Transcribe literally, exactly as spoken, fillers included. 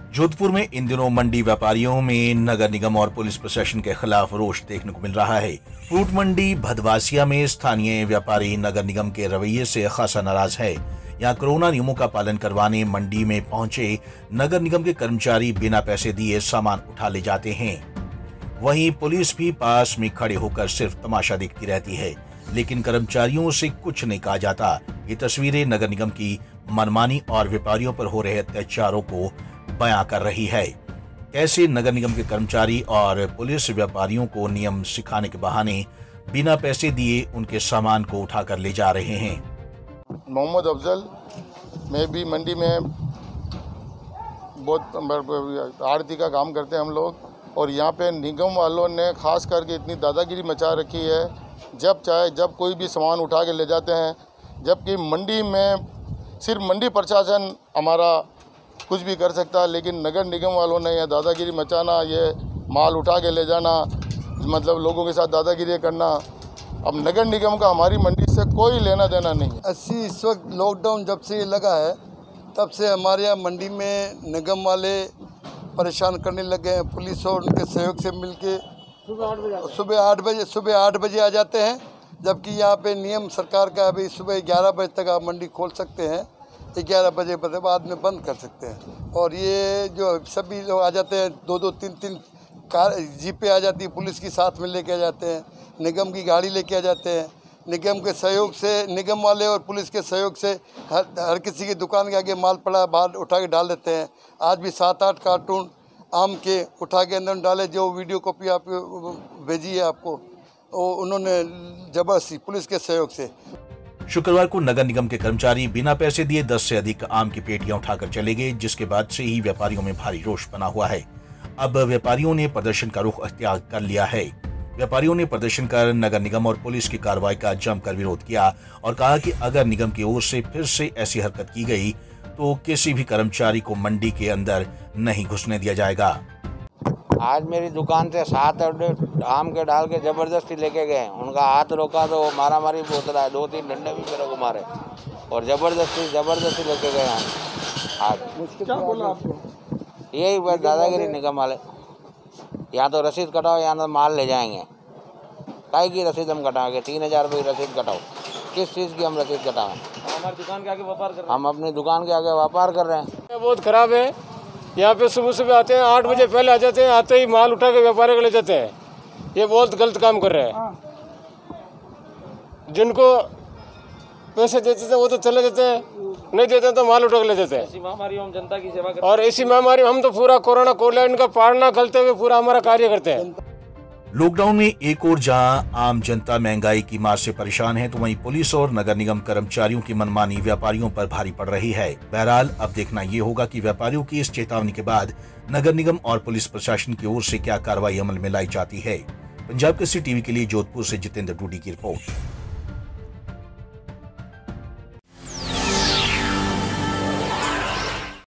जोधपुर में इन दिनों मंडी व्यापारियों में नगर निगम और पुलिस प्रशासन के खिलाफ रोष देखने को मिल रहा है। फ्रूट मंडी भदवासिया में स्थानीय व्यापारी नगर निगम के रवैये से खासा नाराज है। यहाँ कोरोना नियमों का पालन करवाने मंडी में पहुंचे नगर निगम के कर्मचारी बिना पैसे दिए सामान उठा ले जाते हैं। वहीं पुलिस भी पास में खड़े होकर सिर्फ तमाशा देखती रहती है, लेकिन कर्मचारियों से कुछ नहीं कहा जाता। ये तस्वीरें नगर निगम की मनमानी और व्यापारियों पर हो रहे अत्याचारों को बयां कर रही है। कैसे नगर निगम के कर्मचारी और पुलिस व्यापारियों को नियम सिखाने के बहाने बिना पैसे दिए उनके सामान को उठाकर ले जा रहे हैं। मोहम्मद अफजल, मैं भी मंडी में बहुत आड़ती का काम करते हैं हम लोग, और यहाँ पे निगम वालों ने खास करके इतनी दादागिरी मचा रखी है। जब चाहे जब कोई भी सामान उठा के ले जाते हैं, जबकि मंडी में सिर्फ मंडी प्रशासन हमारा कुछ भी कर सकता है, लेकिन नगर निगम वालों ने यह दादागिरी मचाना, ये माल उठा के ले जाना, मतलब लोगों के साथ दादागिरी करना। अब नगर निगम का हमारी मंडी से कोई लेना देना नहीं है। अस्सी इस वक्त लॉकडाउन जब से ये लगा है तब से हमारे यहाँ मंडी में निगम वाले परेशान करने लगे हैं। पुलिस और उनके सहयोग से मिलके सुबह आठ बजे सुबह आठ बजे आ जाते हैं, जबकि यहाँ पे नियम सरकार का अभी सुबह ग्यारह बजे तक आप मंडी खोल सकते हैं, ग्यारह बजे बाद में बंद कर सकते हैं। और ये जो सभी लोग आ जाते हैं, दो दो तीन तीन कार जीपें आ जाती है, पुलिस की साथ में लेके आ जाते हैं, निगम की गाड़ी लेके आ जाते हैं। निगम के सहयोग से, निगम वाले और पुलिस के सहयोग से हर हर किसी की दुकान के आगे माल पड़ा बाहर उठा के डाल देते हैं। आज भी सात आठ कार्टून आम के उठा के अंदर डाले, जो वीडियो कॉपी आप भेजी है आपको, वो उन्होंने जबरदस्ती पुलिस के सहयोग से। शुक्रवार को नगर निगम के कर्मचारी बिना पैसे दिए दस से अधिक आम की पेटियां उठाकर चले गए, जिसके बाद से ही व्यापारियों में भारी रोष बना हुआ है। अब व्यापारियों ने प्रदर्शन का रुख अख्तियार कर लिया है। व्यापारियों ने प्रदर्शन कर नगर निगम और पुलिस की कार्रवाई का जमकर विरोध किया और कहा कि अगर निगम की ओर से फिर से ऐसी हरकत की गई तो किसी भी कर्मचारी को मंडी के अंदर नहीं घुसने दिया जाएगा। आज मेरी दुकान से सात आम के डाल के जबरदस्ती लेके गए। उनका हाथ रोका तो मारा मारी बहुत रहा है, दो तीन डंडे भी मेरे को मारे और जबरदस्ती जबरदस्ती लेके गए हम। आज क्या बोला आपको? यही बस दादागिरी निगम वाले, या तो रसीद कटाओ या तो माल ले जाएंगे। काहे की रसीद हम कटाएंगे? तीन हजार रुपये रसीद कटाओ, किस चीज़ की हम रसीद कटाएं? हमारी दुकान के आगे व्यापार कर रहे हैं। हम अपनी दुकान के आगे व्यापार कर रहे हैं। बहुत खराब है। यहाँ पे सुबह सुबह आते हैं, आठ बजे पहले आ जाते हैं, आते ही माल उठा के व्यापारी को ले जाते हैं। ये बहुत गलत काम कर रहे हैं। जिनको पैसे देते थे वो तो चले जाते हैं, नहीं देते तो माल उठा के ले जाते हैं। ऐसी महामारी हम जनता की सेवा करते हैं। और इसी महामारी हम तो पूरा कोरोना कोलैंड का पालना करते हुए पूरा हमारा कार्य करते हैं। लॉकडाउन में एक और जहां आम जनता महंगाई की मार से परेशान है, तो वहीं पुलिस और नगर निगम कर्मचारियों की मनमानी व्यापारियों पर भारी पड़ रही है। बहरहाल अब देखना ये होगा कि व्यापारियों की इस चेतावनी के बाद नगर निगम और पुलिस प्रशासन की ओर से क्या कार्रवाई अमल में लाई जाती है। पंजाब केसरी टीवी के लिए जोधपुर से जितेंद्र डूडी की रिपोर्ट।